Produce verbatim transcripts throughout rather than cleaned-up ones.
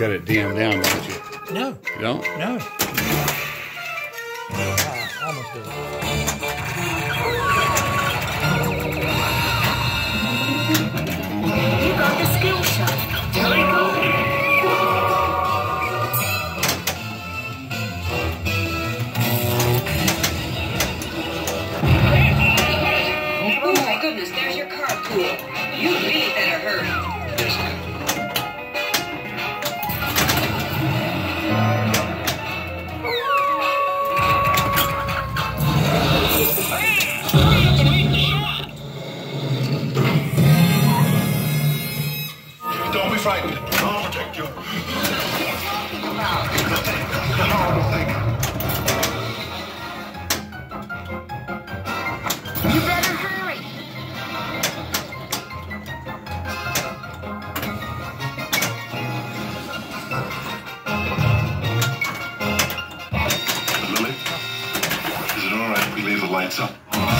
got it dimmed down, don't you? No. You don't? No. Uh, almost did. You got the skill shot. Very cool. Oh my goodness, there's your carpool. You really better hurry. Yes, ma'am. Don't be frightened. I'll protect you. What are you talking about? Nothing. The horrible thing. You better hurry. Lily, is it all right if we leave the lights up?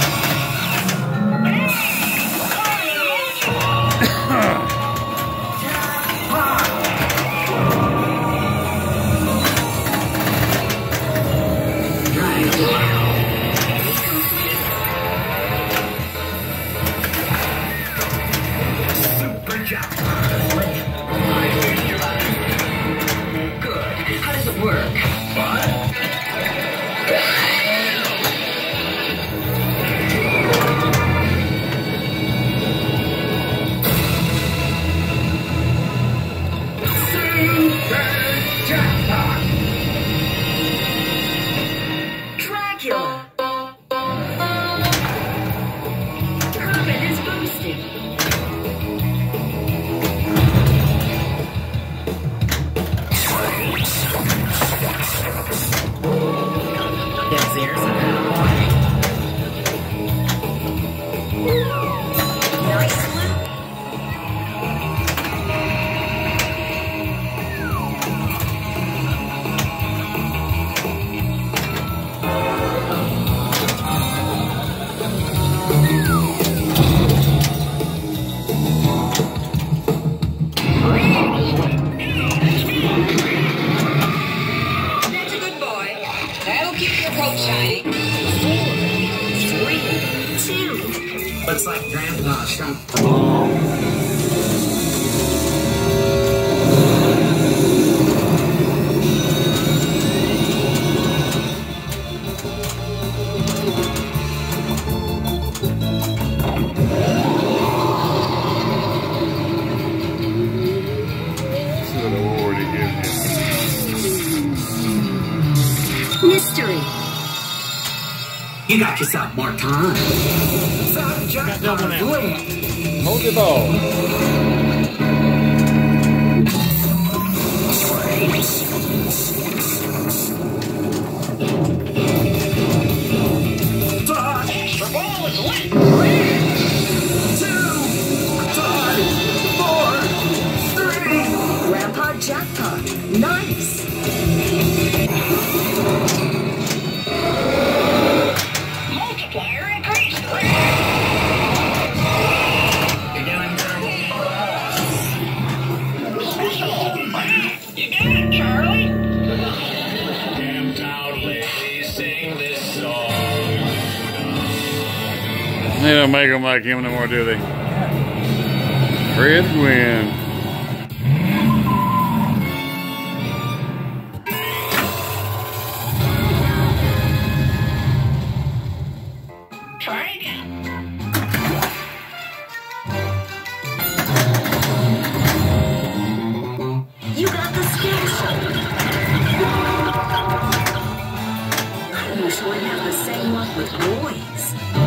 How does it work? Dracula. Herman is boosting. Yes, there's a Nice loot. That's a good boy. That'll keep your coat shining. Three, two. Looks like Grandpa shrunk the ball. This is what I already give Mystery. You got yourself more time. Got double now. you. Hold the ball. The ball is lit. Grandpa jackpot. Nice. Multiplier increased. You're doing You got it, Charlie. Damn town ladies sing this song. They don't make them like him no more, do they? Fred Gwynn. Try again. You got the skill shot. I usually have the same luck with boys.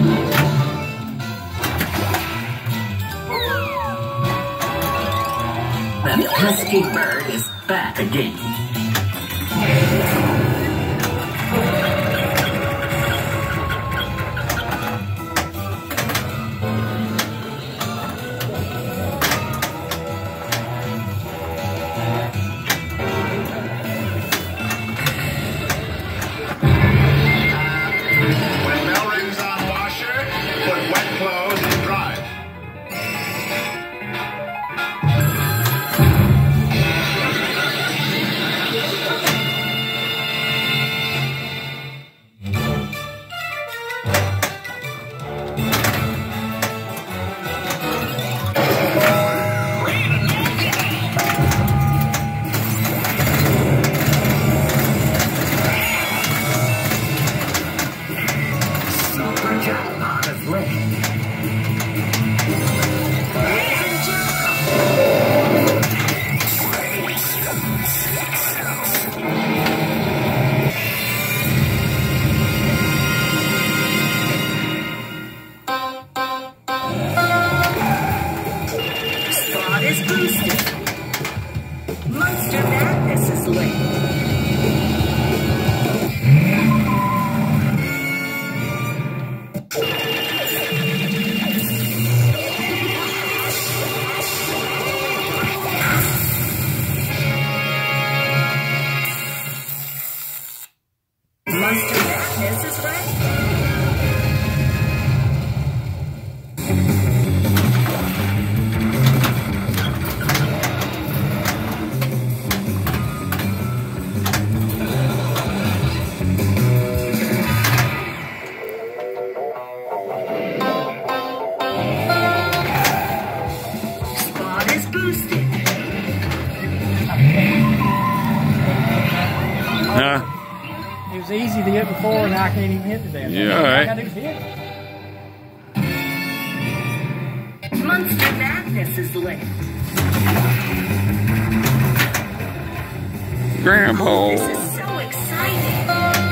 That pesky bird is back again. When bell rings on washer, put wet clothes in dry. Munster madness is ready. Spot is boosted. Huh? It was easy to hit before, and I can't even hit the damn thing. Yeah, All I right. gotta do is hit. Munster madness is lit. Grandpa. This is so exciting.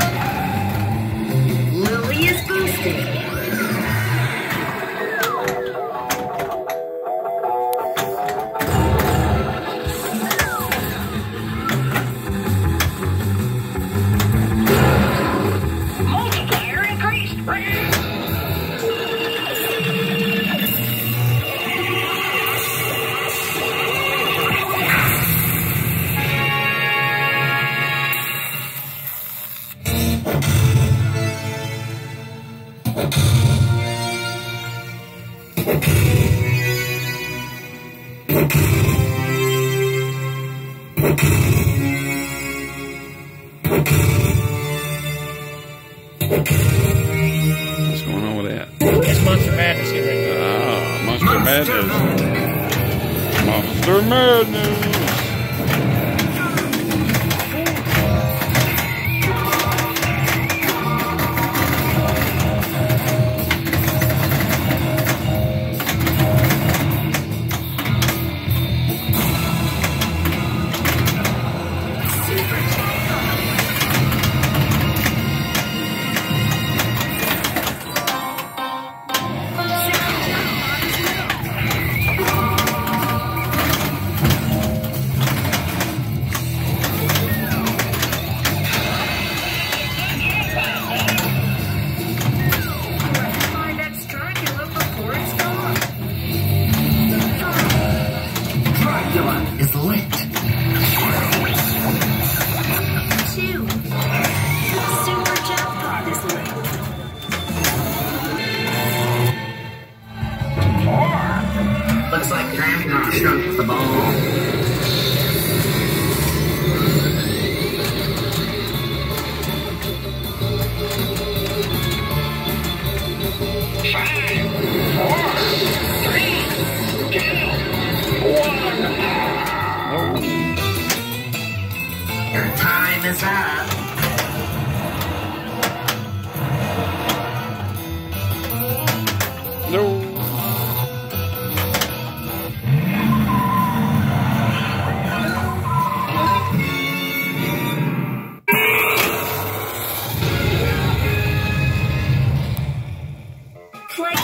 Lily is boosted. Multiplier increased. What's going on with that? It's Munster madness getting ready. Ah, Munster Madness. Munster Madness. Find that Dracula before it's gone. Dracula is lit. Two. Super jackpot is lit. Looks like Grandpa shrunk the ball. Five, four, three, two, one. Your time is up. No. Play.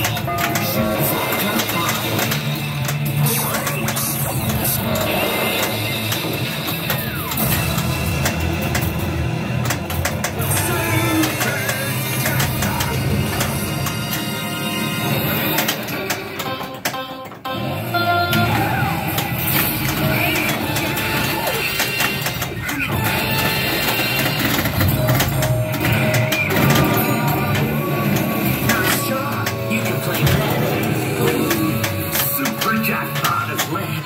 Nice job. You can play better. Super jackpot is lit.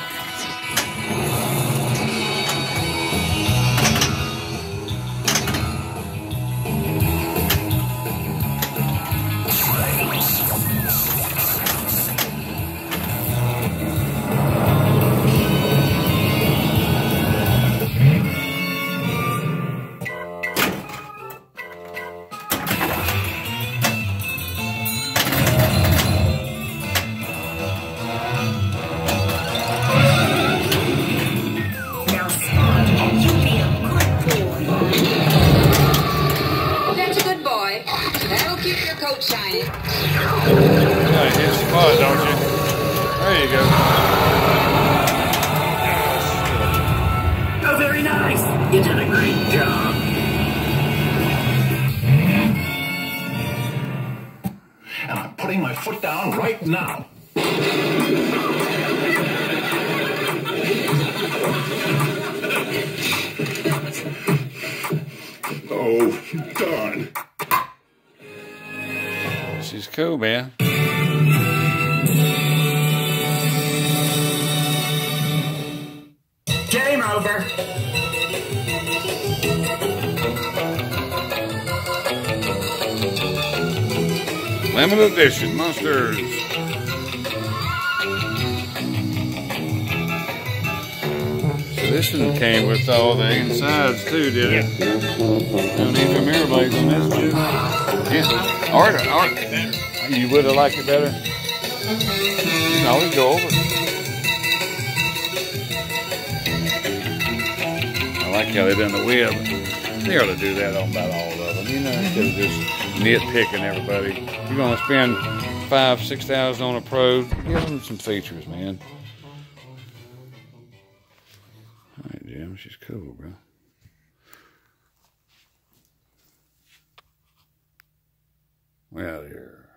Now, Spot, you be a good boy. That's a good boy. That'll keep your coat shining. Yeah, you hit spot, don't you? There you go. Oh, very nice. You did a great job. And I'm putting my foot down right now. Oh, done. She's cool, man. Game over. Limited edition Munsters. So this one came with all the insides too, did it? Don't need the mirror blades on this one. Yeah. Art, art. You would have liked it better? You can always go over it. I like how they done the web. They ought to do that on about all of them. You know, instead of just nitpicking everybody. You're gonna spend five, six thousand on a Pro. Give them some features, man. All right, Jim, she's cool, bro. We're out of here.